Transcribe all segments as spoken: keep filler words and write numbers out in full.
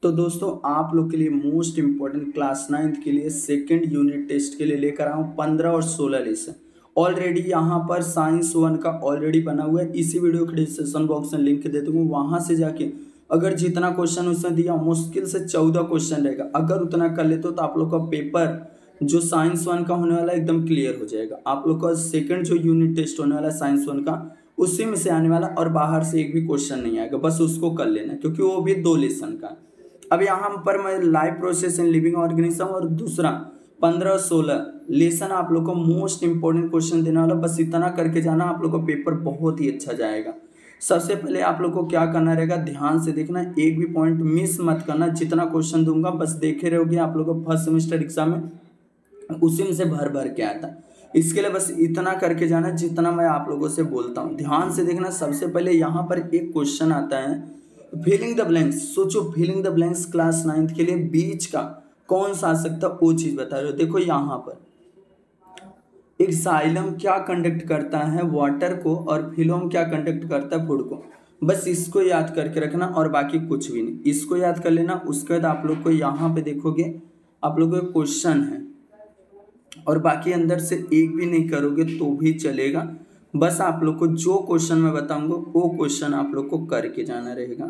तो दोस्तों आप लोग के लिए मोस्ट इम्पोर्टेंट क्लास नाइन्थ के लिए सेकंड यूनिट टेस्ट के लिए लेकर आया हूँ पंद्रह और सोलह लेसन। ऑलरेडी यहाँ पर साइंस वन का ऑलरेडी बना हुआ है, इसी वीडियो के डिस्क्रिप्शन बॉक्स में लिंक दे दूँगा, वहाँ से जाके अगर जितना क्वेश्चन उसने दिया मुश्किल से चौदह क्वेश्चन रहेगा, अगर उतना कर लेते हो तो आप लोग का पेपर जो साइंस वन का होने वाला है एकदम क्लियर हो जाएगा। आप लोग का सेकंड जो यूनिट टेस्ट होने वाला है साइंस वन का उसी में से आने वाला, और बाहर से एक भी क्वेश्चन नहीं आएगा, बस उसको कर लेना क्योंकि वो भी दो लेसन का। अब यहाँ पर मैं live process in living organism और दूसरा पंद्रह सोलह लेसन आप लोग को मोस्ट इंपॉर्टेंट क्वेश्चन देने वाला, बस इतना करके जाना, आप लोग का पेपर बहुत ही अच्छा जाएगा। सबसे पहले आप लोग को क्या करना रहेगा, ध्यान से देखना, एक भी पॉइंट मिस मत करना, जितना क्वेश्चन दूंगा बस देखे रहोगे। आप लोग को फर्स्ट सेमेस्टर एग्जाम में उसी में से भर भर के आता है, इसके लिए बस इतना करके जाना जितना मैं आप लोगों से बोलता हूँ। ध्यान से देखना, सबसे पहले यहाँ पर एक क्वेश्चन आता है फिलिंग द ब्लैंक्स। सोचो filling the blanks class ninth के लिए बीच का कौन सा आ सकता है वो चीज बता रहे हो। देखो यहाँ पर एक जाइलम क्या कंडक्ट करता है वाटर को, और फिलोम क्या कंडक्ट करता है फूड को। बस इसको याद करके रखना और बाकी कुछ भी नहीं, इसको याद कर लेना। उसके बाद आप लोग को यहाँ पे देखोगे आप लोग को क्वेश्चन है, और बाकी अंदर से एक भी नहीं करोगे तो भी चलेगा, बस आप लोग को जो क्वेश्चन मैं बताऊंगा वो क्वेश्चन आप लोग को करके जाना रहेगा।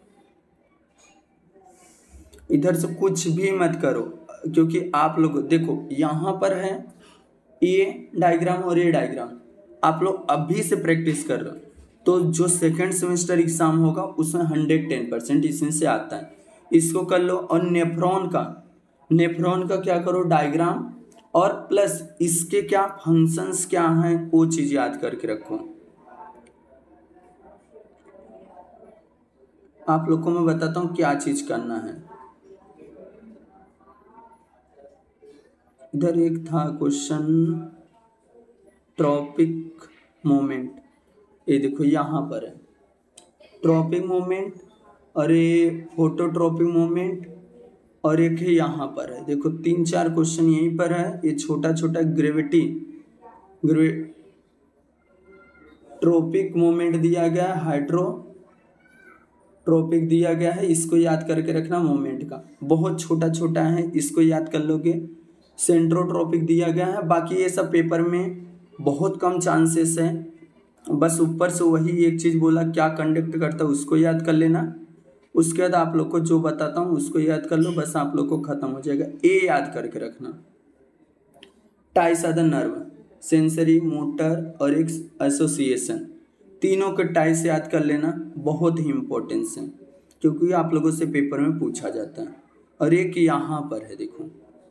इधर से कुछ भी मत करो, क्योंकि आप लोग देखो यहाँ पर है ये डायग्राम और ये डायग्राम, आप लोग अभी से प्रैक्टिस कर रहे हो तो जो सेकंड सेमेस्टर एग्जाम होगा उसमें हंड्रेड टेन परसेंट इसमें से आता है, इसको कर लो। और नेफ्रॉन का नेफ्रॉन का क्या करो, डायग्राम और प्लस इसके क्या फंक्शंस क्या हैं वो चीज याद करके रखो। आप लोग को मैं बताता हूँ क्या चीज करना है। इधर एक था क्वेश्चन ट्रॉपिक मोमेंट, ये देखो यहाँ पर है ट्रॉपिक मोमेंट, और ये फोटोट्रॉपिक मोमेंट, और एक है यहाँ पर है। देखो तीन चार क्वेश्चन यहीं पर है। ये छोटा छोटा ग्रेविटी ग्रे ट्रॉपिक मोमेंट दिया गया है, हाइड्रो ट्रॉपिक दिया गया है, इसको याद करके रखना। मोमेंट का बहुत छोटा छोटा है, इसको याद कर लोगे। सेंट्रोट्रॉपिक दिया गया है, बाकी ये सब पेपर में बहुत कम चांसेस है, बस ऊपर से वही एक चीज बोला क्या कंडक्ट करता है उसको याद कर लेना। उसके बाद आप लोग को जो बताता हूँ उसको याद कर लो, बस आप लोग को खत्म हो जाएगा। ए याद करके रखना, types are the nerve, sensory, motor और एक एसोसिएशन, तीनों के टाइस याद कर लेना, बहुत ही इंपॉर्टेंस है क्योंकि आप लोगों से पेपर में पूछा जाता है। और एक यहाँ पर है देखो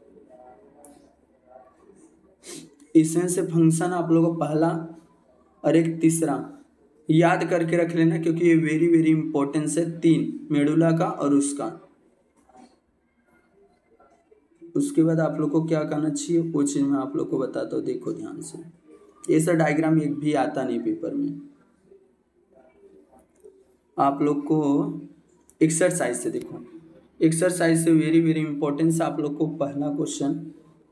इसेंस से फंक्शन आप लोगों को पहला, और एक तीसरा याद करके रख लेना क्योंकि ये वेरी वेरी इंपॉर्टेंस है। तीन मेडुला का और उसका। उसके बाद आप लोग को क्या करना चाहिए वो चीज मैं आप लोग को बताता हूँ, देखो ध्यान से। ये सब डायग्राम एक भी आता नहीं पेपर में। आप लोग को एक्सरसाइज से देखो, एक्सरसाइज से वेरी वेरी इंपॉर्टेंस आप लोग को पहला क्वेश्चन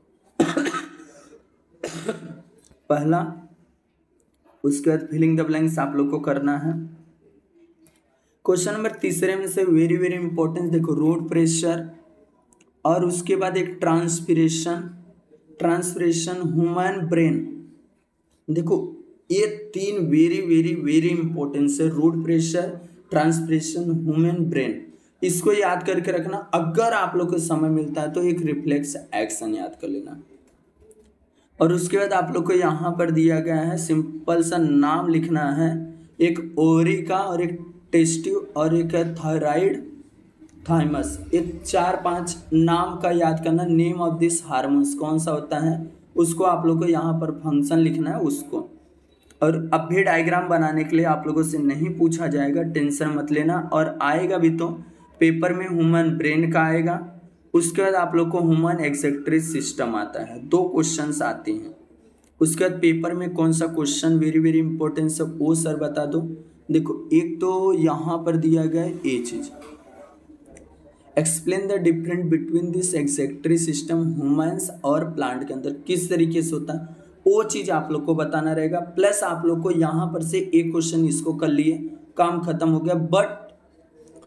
पहला, उसके बाद फिलिंग द ब्लैंक्स आप लोग को करना है। क्वेश्चन नंबर तीसरे में से वेरी वेरी इंपॉर्टेंट देखो, रोड प्रेशर, और उसके बाद एक ट्रांसपिरेशन ट्रांसपिरेशन ह्यूमन ब्रेन। देखो ये तीन वेरी वेरी वेरी इंपॉर्टेंट है, root pressure, transpiration, human brain, इसको याद करके रखना। अगर आप लोग को समय मिलता है तो एक रिफ्लेक्स एक्शन याद कर लेना। और उसके बाद आप लोग को यहाँ पर दिया गया है सिंपल सा नाम लिखना है, एक ओरी का और एक टेस्टिव और एक है थायराइड थाइमस। ये चार पांच नाम का याद करना, नेम ऑफ दिस हार्मोन्स कौन सा होता है उसको आप लोग को यहाँ पर फंक्शन लिखना है उसको। और अब भी डायग्राम बनाने के लिए आप लोगों से नहीं पूछा जाएगा, टेंशन मत लेना, और आएगा भी तो पेपर में ह्यूमन ब्रेन का आएगा। उसके बाद आप लोग को ह्यूमन एक्सेक्रेटरी सिस्टम आता है, दो क्वेश्चंस आते हैं। उसके बाद पेपर में कौन सा क्वेश्चन वेरी वेरी इंपॉर्टेंट है वो सर बता दो। देखो एक तो यहाँ पर दिया गया है ये चीज, explain the difference between this excretory system humans और प्लांट के अंदर किस तरीके से होता है वो चीज आप लोग को बताना रहेगा। प्लस आप लोग को यहाँ पर से एक क्वेश्चन इसको कर लिए, काम खत्म हो गया। बट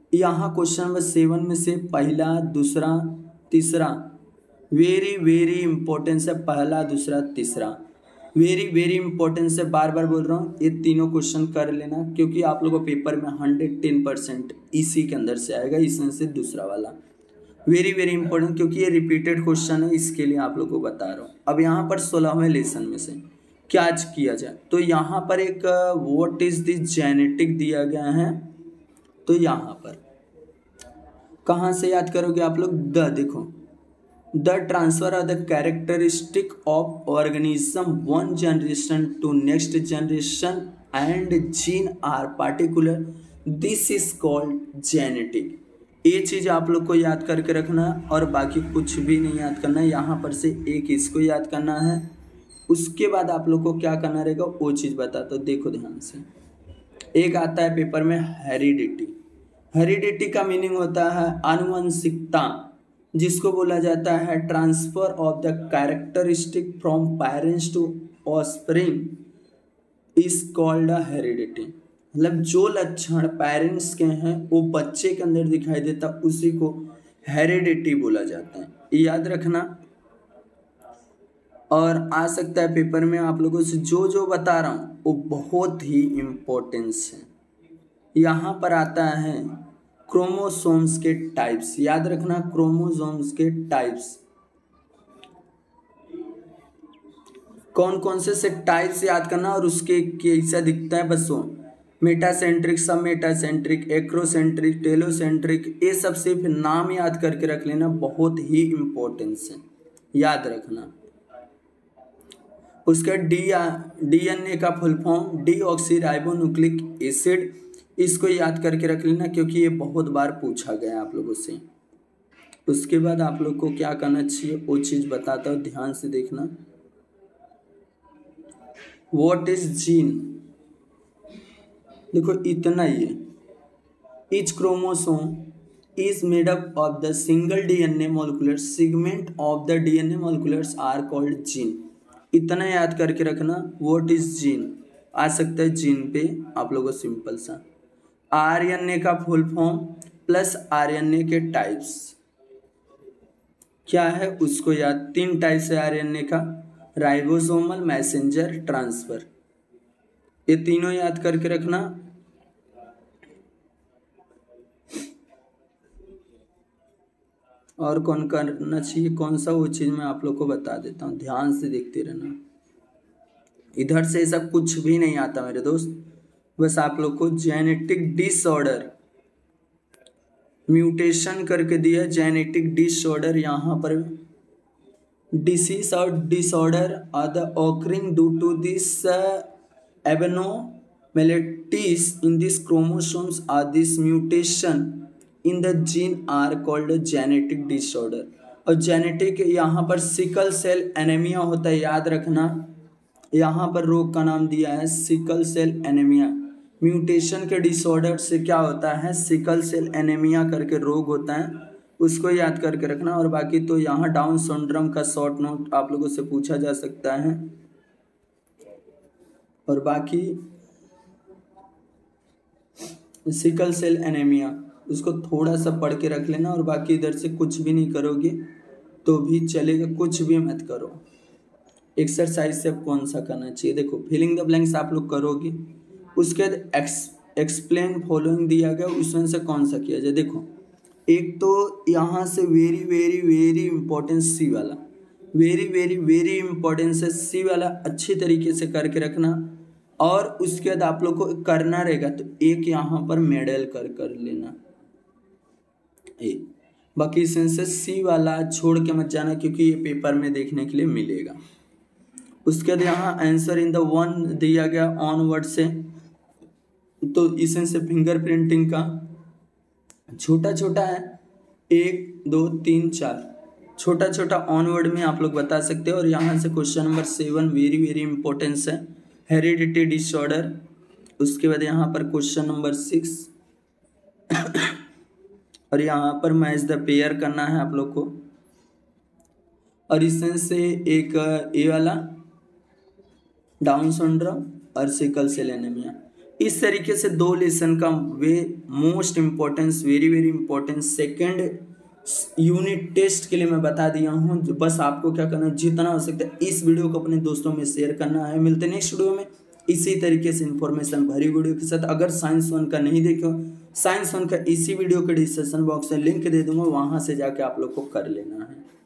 यहाँ क्वेश्चन नंबर सेवन में से पहला, दूसरा, तीसरा वेरी वेरी इंपॉर्टेंस है। पहला, दूसरा, तीसरा वेरी वेरी इंपॉर्टेंस है। बार बार बोल रहा हूँ, ये तीनों क्वेश्चन कर लेना, क्योंकि आप लोगों को पेपर में हंड्रेड टेन परसेंट इसी के अंदर से आएगा, इसमें से दूसरा वाला वेरी वेरी इंपॉर्टेंट, क्योंकि ये रिपीटेड क्वेश्चन है, इसके लिए आप लोग को बता रहा हूँ। अब यहाँ पर सोलहवें लेसन में से क्या आज किया जाए, तो यहाँ पर एक व्हाट इज द जेनेटिक दिया गया है। तो यहाँ पर कहाँ से याद करोगे आप लोग, द देखो, the transfer of the characteristic of organism one generation to next generation and gene are particular, this is called genetic. ये चीज़ आप लोग को याद करके रखना, और बाकी कुछ भी नहीं याद करना है। यहाँ पर से एक इसको याद करना है, उसके बाद आप लोग को क्या करना रहेगा वो चीज़ बताता हूँ। देखो ध्यान से, एक आता है पेपर में हेरिडिटी। हेरिडिटी का मीनिंग होता है आनुवंशिकता, जिसको बोला जाता है transfer of the characteristic from parents to offspring is called a heredity. मतलब जो लक्षण पेरेंट्स के हैं वो बच्चे के अंदर दिखाई देता, उसी को हेरिडिटी बोला जाता है, याद रखना। और आ सकता है पेपर में आप लोगों से जो जो बता रहा हूँ वो बहुत ही इम्पोर्टेंस है। यहाँ पर आता है क्रोमोसोम्स के टाइप्स, याद रखना क्रोमोसोम्स के टाइप्स कौन कौन से से टाइप्स याद करना, और उसके कैसा दिखता है बस वो मेटासेंट्रिक, सब मेटासेंट्रिक, एक्रोसेंट्रिक, टेलोसेंट्रिक, ये सब सिर्फ नाम याद करके रख लेना, बहुत ही इम्पोर्टेंस है, याद रखना। उसका डी डीएनए का फुल फॉर्म डीऑक्सीराइबोन्यूक्लिक एसिड, इसको याद करके रख लेना, क्योंकि ये बहुत बार पूछा गया आप लोगों से। उसके बाद आप लोग को क्या करना चाहिए वो चीज़ बताता हूँ, ध्यान से देखना। व्हाट इज जीन, देखो इतना ही है। Each chromosome is made up of the single D N A molecular segment of the D N A moleculars are called gene। इतना याद करके रखना। व्हाट इज जीन आ सकता है जीन पे आप लोगों को सिंपल सा, आरएनए का फुल फॉर्म प्लस आरएनए के टाइप्स क्या है उसको याद, तीन टाइप्स है आरएनए का, राइबोसोमल, मैसेंजर, ट्रांसफर, ये तीनों याद करके रखना। और कौन करना चाहिए कौन सा, वो चीज़ मैं आप लोग को बता देता हूँ, ध्यान से देखते रहना। इधर से सब कुछ भी नहीं आता मेरे दोस्त, बस आप लोग को जेनेटिक डिसऑर्डर म्यूटेशन करके दिया, जेनेटिक डिसऑर्डर, यहाँ पर डिसीज और disorder are the occurring due to this abnormalities in this chromosomes are this mutation in the gene are called genetic disorder. और जेनेटिक यहाँ पर सिकल सेल एनीमिया होता है, याद रखना। यहाँ पर रोग का नाम दिया है सिकल सेल एनीमिया। म्यूटेशन के डिसऑर्डर से क्या होता है, सिकल सेल एनीमिया करके रोग होता है, उसको याद करके रखना। और बाकी तो यहाँ डाउन सिंड्रोम का शॉर्ट नोट आप लोगों से पूछा जा सकता है, और बाकी सिकल सेल एनीमिया उसको थोड़ा सा पढ़ के रख लेना। और बाकी इधर से कुछ भी नहीं करोगे तो भी चलेगा, कुछ भी मत करो। एक्सरसाइज से कौन सा करना चाहिए, देखो फिलिंग द ब्लैंक्स आप लोग करोगे, उसके बाद एक्स एक्सप्लेन फॉलोइंग दिया गया, उसमें से कौन सा किया जाए। देखो एक तो यहाँ से वेरी वेरी वेरी इंपॉर्टेंस सी वाला, वेरी वेरी वेरी इंपॉर्टेंस है सी वाला, अच्छी तरीके से करके रखना। और उसके बाद आप लोग को करना रहेगा तो एक यहाँ पर मेडल कर कर लेना, ए बाकी इसमें सी वाला छोड़ के मत जाना, क्योंकि ये पेपर में देखने के लिए मिलेगा। उसके बाद यहाँ आंसर इन द वन दिया गया ऑनवर्ड से, तो इसमें से फिंगर प्रिंटिंग का छोटा छोटा है, एक दो तीन चार, छोटा छोटा ऑनवर्ड में आप लोग बता सकते हो। और यहाँ से question number seven very very importance है, हेरिडिटी डिसऑर्डर। उसके बाद यहाँ पर क्वेश्चन नंबर सिक्स और यहाँ पर मैच द पेयर करना है आप लोग को। और इसमें से एक ए वाला डाउन सिंड्रोम और सिकल सेल एनीमिया, इस तरीके से दो लेसन का वे most importance very very important second unit test के लिए मैं बता दिया हूँ। बस आपको क्या करना है, जितना हो सकता है इस वीडियो को अपने दोस्तों में शेयर करना है। मिलते हैं नेक्स्ट वीडियो में इसी तरीके से इन्फॉर्मेशन भरी वीडियो के साथ। अगर साइंस वन का नहीं देखो, साइंस वन का इसी वीडियो के डिस्क्रिप्शन बॉक्स में लिंक दे दूंगा, वहां से जाके आप लोग को कर लेना है।